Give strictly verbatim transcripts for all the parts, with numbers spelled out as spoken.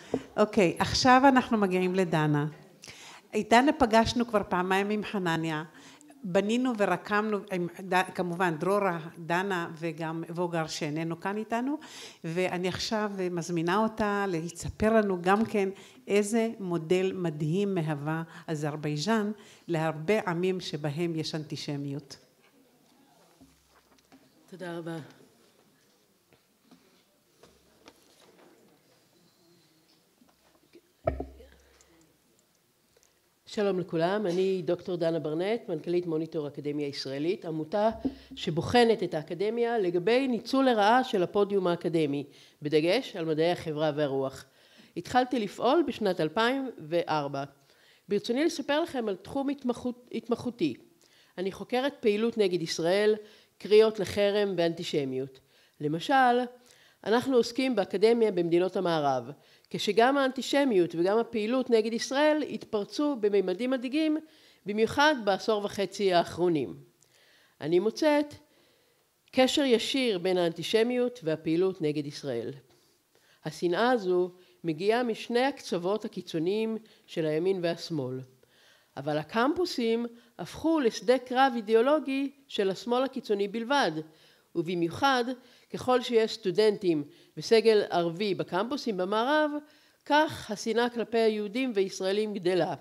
אוקיי, עכשיו אנחנו מגיעים לדנה. את דנה פגשנו כבר פעמיים עם חנניה, בנינו ורקמנו, כמובן דרורה, דנה וגם ווגר שאיננו כאן איתנו, ואני עכשיו מזמינה אותה לספר לנו גם כן איזה מודל מדהים מהווה אזרבייג'אן להרבה עמים שבהם יש אנטישמיות. תודה רבה. שלום לכולם, אני דוקטור דנה ברנט, מנכ"לית מוניטור אקדמיה ישראלית, עמותה שבוחנת את האקדמיה לגבי ניצול לרעה של הפודיום האקדמי, בדגש על מדעי החברה והרוח. התחלתי לפעול בשנת אלפיים וארבע. ברצוני לספר לכם על תחום התמחות, התמחותי. אני חוקרת פעילות נגד ישראל, קריאות לחרם ואנטישמיות. למשל, אנחנו עוסקים באקדמיה במדינות המערב, כשגם האנטישמיות וגם הפעילות נגד ישראל התפרצו בממדים מדאיגים, במיוחד בעשור וחצי האחרונים. אני מוצאת קשר ישיר בין האנטישמיות והפעילות נגד ישראל. השנאה הזו מגיעה משני הקצוות הקיצוניים של הימין והשמאל. אבל הקמפוסים הפכו לשדה קרב אידיאולוגי של השמאל הקיצוני בלבד, ובמיוחד ככל שיש סטודנטים וסגל ערבי בקמפוסים במערב, כך השנאה כלפי היהודים וישראלים גדלה.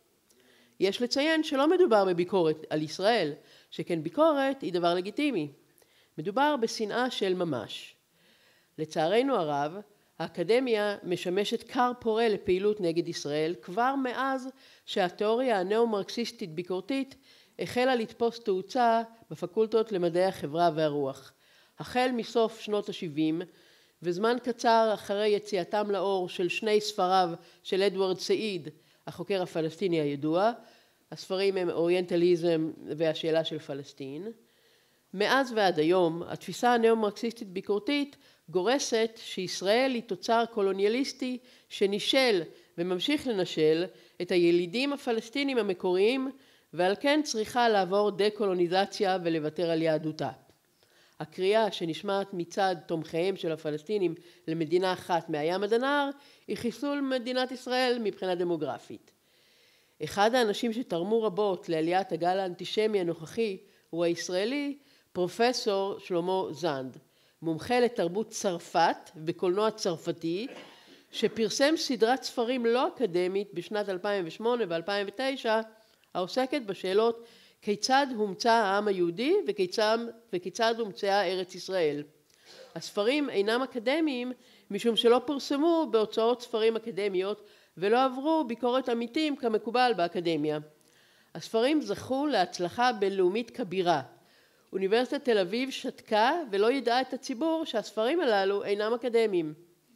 יש לציין שלא מדובר בביקורת על ישראל, שכן ביקורת היא דבר לגיטימי. מדובר בשנאה של ממש. לצערנו הרב, האקדמיה משמשת כר פורה לפעילות נגד ישראל כבר מאז שהתיאוריה הנאו-מרקסיסטית ביקורתית החלה לתפוס תאוצה בפקולטות למדעי החברה והרוח. החל מסוף שנות ה-שבעים וזמן קצר אחרי יציאתם לאור של שני ספריו של אדוארד סעיד, החוקר הפלסטיני הידוע, הספרים הם אוריינטליזם והשאלה של פלסטין. מאז ועד היום התפיסה הנאו-מרקסיסטית ביקורתית גורסת שישראל היא תוצר קולוניאליסטי שנישל וממשיך לנשל את הילידים הפלסטינים המקוריים, ועל כן צריכה לעבור דה-קולוניזציה ולוותר על יהדותה. הקריאה שנשמעת מצד תומכיהם של הפלסטינים למדינה אחת מהים עד הנהר היא חיסול מדינת ישראל מבחינה דמוגרפית. אחד האנשים שתרמו רבות לעליית הגל האנטישמי הנוכחי הוא הישראלי פרופסור שלמה זנד, מומחה לתרבות צרפת וקולנוע צרפתי, שפרסם סדרת ספרים לא אקדמית בשנת אלפיים ושמונה ו-אלפיים ותשע, העוסקת בשאלות כיצד הומצא העם היהודי וכיצד, וכיצד הומצאה ארץ ישראל. הספרים אינם אקדמיים משום שלא פורסמו בהוצאות ספרים אקדמיות ולא עברו ביקורת עמיתים כמקובל באקדמיה. הספרים זכו להצלחה בינלאומית כבירה. אוניברסיטת תל אביב שתקה ולא ידעה את הציבור שהספרים הללו אינם אקדמיים.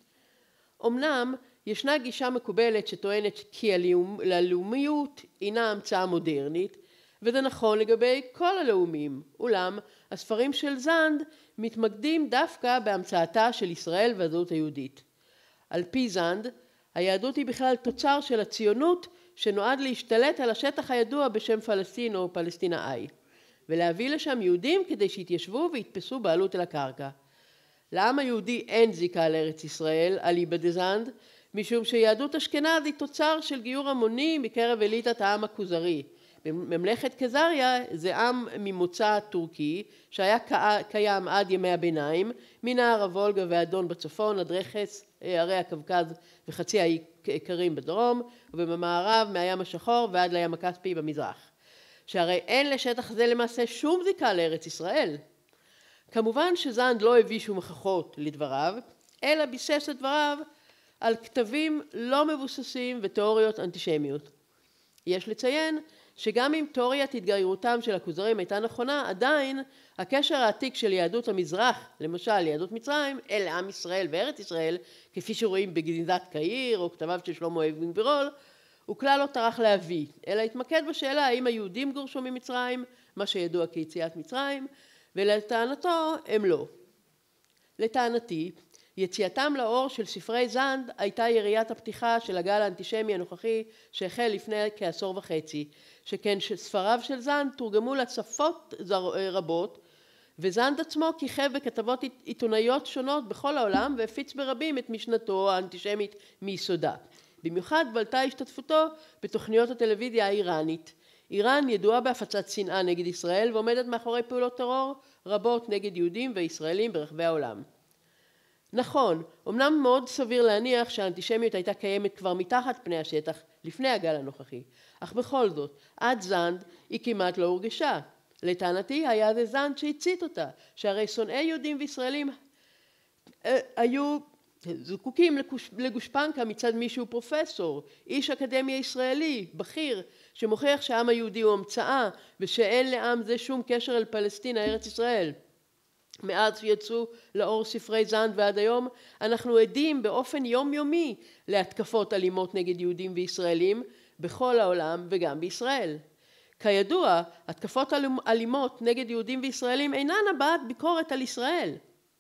אמנם ישנה גישה מקובלת שטוענת כי הלאומיות אינה המצאה מודרנית, וזה נכון לגבי כל הלאומים, אולם הספרים של זנד מתמקדים דווקא בהמצאתה של ישראל והזהות היהודית. על פי זנד, היהדות היא בכלל תוצר של הציונות שנועד להשתלט על השטח הידוע בשם פלסטין או פלסטינאי, ולהביא לשם יהודים כדי שיתיישבו ויתפסו בעלות על הקרקע. לעם היהודי אין זיקה לארץ ישראל, אליבא דזנד, משום שיהדות אשכנז היא תוצר של גיור המוני מקרב אליטת העם הכוזרי. ממלכת קזריה זה עם ממוצא טורקי שהיה קיים עד ימי הביניים, מנהר הוולגה והדון בצפון עד רכס ערי הקווקז וחצי האי קרים בדרום, ובמערב מהים השחור ועד לים הכספי במזרח. שהרי אין לשטח זה למעשה שום זיקה לארץ ישראל. כמובן שזנד לא הביא שום הוכחות לדבריו, אלא ביסס את דבריו על כתבים לא מבוססים ותיאוריות אנטישמיות. יש לציין שגם אם תיאוריית התגיירותם של הכוזרים הייתה נכונה, עדיין הקשר העתיק של יהדות המזרח, למשל יהדות מצרים, אל עם ישראל וארץ ישראל, כפי שרואים בגניזת קהיר או כתביו של שלמה אבן גבירול, הוא כלל לא טרח להביא, אלא התמקד בשאלה האם היהודים גורשו ממצרים, מה שידוע כיציאת מצרים, ולטענתו הם לא. לטענתי, יציאתם לאור של ספרי זנד הייתה יריית הפתיחה של הגל האנטישמי הנוכחי שהחל לפני כעשור וחצי, שכן ספריו של זנד תורגמו לשפות רבות וזנד עצמו כיכב בכתבות עיתונאיות שונות בכל העולם והפיץ ברבים את משנתו האנטישמית מיסודה. במיוחד בלטה השתתפותו בתוכניות הטלוויזיה האיראנית. איראן ידועה בהפצת שנאה נגד ישראל ועומדת מאחורי פעולות טרור רבות נגד יהודים וישראלים ברחבי העולם. נכון, אמנם מאוד סביר להניח שהאנטישמיות הייתה קיימת כבר מתחת פני השטח לפני הגל הנוכחי, אך בכל זאת, עד זנד היא כמעט לא הורגשה. לטענתי היה זה זנד שהצית אותה, שהרי שונאי יהודים וישראלים אה, היו זקוקים לגושפנקה מצד מישהו פרופסור, איש אקדמיה ישראלי, בכיר, שמוכיח שהעם היהודי הוא המצאה ושאין לעם זה שום קשר אל פלסטינה, ארץ ישראל. מאז שיצאו לאור ספרי זנד ועד היום, אנחנו עדים באופן יומיומי להתקפות אלימות נגד יהודים וישראלים בכל העולם וגם בישראל. כידוע, התקפות אלימות נגד יהודים וישראלים אינן הבעת ביקורת על ישראל.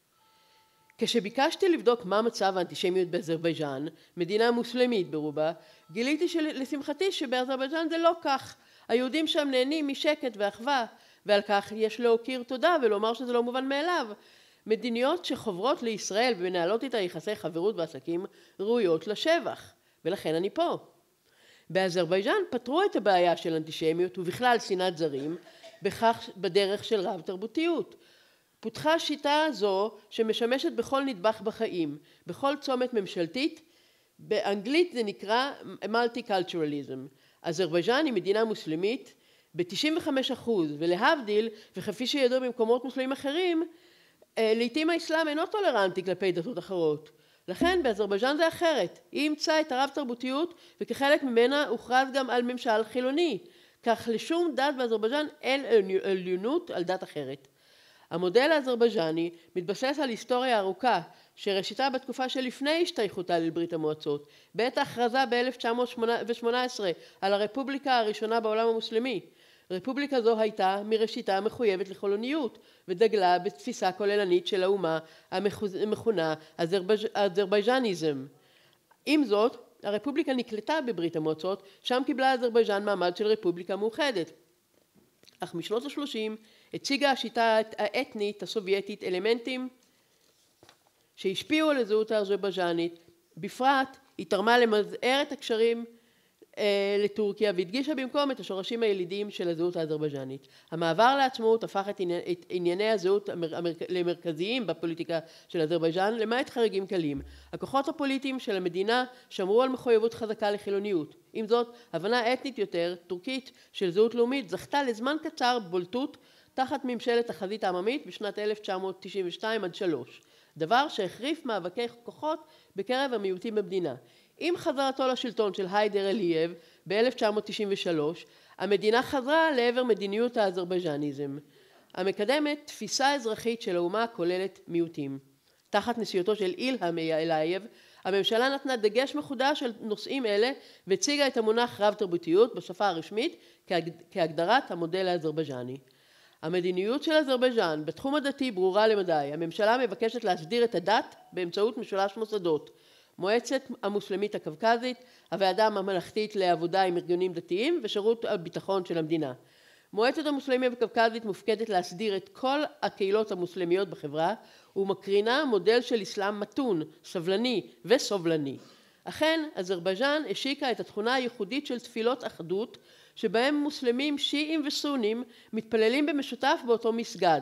כשביקשתי לבדוק מה מצב האנטישמיות באזרבייג'אן, מדינה מוסלמית ברובה, גיליתי לשמחתי שבאזרבייג'אן זה לא כך. היהודים שם נהנים משקט ואחווה, ועל כך יש להוקיר תודה ולומר שזה לא מובן מאליו. מדיניות שחוברות לישראל ומנהלות איתה יחסי חברות ועסקים ראויות לשבח, ולכן אני פה. באזרבייג'אן פתרו את הבעיה של אנטישמיות ובכלל שנאת זרים בכך בדרך של רב תרבותיות. פותחה שיטה זו שמשמשת בכל נדבך בחיים, בכל צומת ממשלתית, באנגלית זה נקרא multiculturalism. אזרבייג'אן היא מדינה מוסלמית ב-תשעים וחמישה אחוז, ולהבדיל, וכפי שידוע במקומות מוסלמים אחרים, לעתים האסלאם אינו טולרנטי כלפי דתות אחרות. לכן באזרבייג'אן זה אחרת, היא אימצה את הרב תרבותיות וכחלק ממנה הוכרז גם על ממשל חילוני, כך לשום דת באזרבייג'אן אין עליונות על דת אחרת. המודל האזרבייג'ני מתבסס על היסטוריה ארוכה שראשיתה בתקופה שלפני השתייכותה לברית המועצות, בעת ההכרזה ב-אלף תשע מאות שמונה עשרה על הרפובליקה הראשונה בעולם המוסלמי. רפובליקה זו הייתה מראשיתה מחויבת לחילוניות ודגלה בתפיסה כוללנית של האומה המכונה אזרבייג'ניזם. עם זאת, הרפובליקה נקלטה בברית המועצות, שם קיבלה אזרבייג'ן מעמד של רפובליקה מאוחדת. אך משנות ה-שלושים הציגה השיטה האתנית הסובייטית אלמנטים שהשפיעו על הזהות האזרבייג'נית. בפרט היא תרמה למזער את הקשרים אה, לטורקיה והדגישה במקום את השורשים הילידיים של הזהות האזרבייג'נית. המעבר לעצמאות הפך את, עני, את ענייני הזהות המר, המר, למרכזיים בפוליטיקה של אזרבייג'ן למעט חריגים קלים. הכוחות הפוליטיים של המדינה שמרו על מחויבות חזקה לחילוניות. עם זאת, הבנה אתנית יותר, טורקית, של זהות לאומית זכתה לזמן קצר בולטות תחת ממשלת החזית העממית בשנת אלף תשע מאות תשעים ושתיים עד שלוש. דבר שהחריף מאבקי כוחות בקרב המיעוטים במדינה. עם חזרתו לשלטון של היידר אליייב ב-אלף תשע מאות תשעים ושלוש, המדינה חזרה לעבר מדיניות האזרבייג'ניזם, המקדמת תפיסה אזרחית של האומה הכוללת מיעוטים. תחת נשיאותו של אילהם אלייב, הממשלה נתנה דגש מחודש על נושאים אלה והציגה את המונח רב תרבותיות בשפה הרשמית כהגדרת המודל האזרבייג'ני. המדיניות של אזרבייג'ן בתחום הדתי ברורה למדי. הממשלה מבקשת להסדיר את הדת באמצעות משולש מוסדות. מועצת המוסלמית הקווקזית, הוועדה הממלכתית לעבודה עם ארגונים דתיים ושירות הביטחון של המדינה. מועצת המוסלמים הקווקזית מופקדת להסדיר את כל הקהילות המוסלמיות בחברה ומקרינה מודל של אסלאם מתון, סבלני וסובלני. אכן, אזרבייג'ן השיקה את התכונה הייחודית של תפילות אחדות שבהם מוסלמים שיעים וסונים מתפללים במשותף באותו מסגד.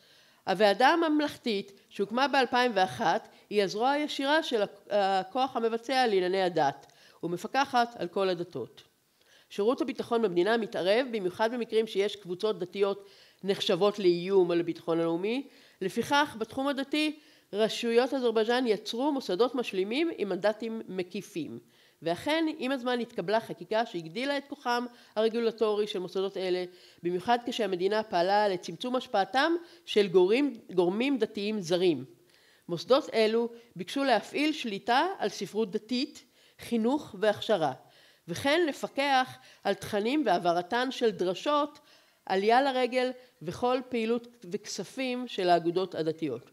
הוועדה הממלכתית שהוקמה ב-אלפיים ואחת היא הזרוע הישירה של הכוח המבצע לענייני הדת ומפקחת על כל הדתות. שירות הביטחון במדינה מתערב במיוחד במקרים שיש קבוצות דתיות נחשבות לאיום על הביטחון הלאומי. לפיכך בתחום הדתי רשויות אזרבייג'ן יצרו מוסדות משלימים עם מנדטים מקיפים. ואכן עם הזמן התקבלה חקיקה שהגדילה את כוחם הרגולטורי של מוסדות אלה, במיוחד כשהמדינה פעלה לצמצום השפעתם של גורמים, גורמים דתיים זרים. מוסדות אלו ביקשו להפעיל שליטה על ספרות דתית, חינוך והכשרה, וכן לפקח על תכנים והעברתן של דרשות, עלייה לרגל וכל פעילות וכספים של האגודות הדתיות.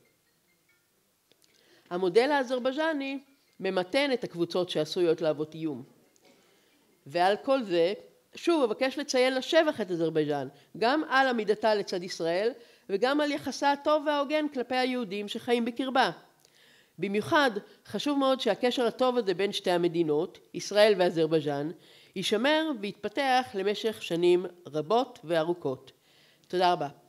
המודל האזרבייג'ני ממתן את הקבוצות שעשויות להוות איום. ועל כל זה, שוב אבקש לציין לשבח את אזרבייג'ן, גם על עמידתה לצד ישראל וגם על יחסה הטוב וההוגן כלפי היהודים שחיים בקרבה. במיוחד חשוב מאוד שהקשר הטוב הזה בין שתי המדינות, ישראל ואזרבייג'אן, יישמר ויתפתח למשך שנים רבות וארוכות. תודה רבה.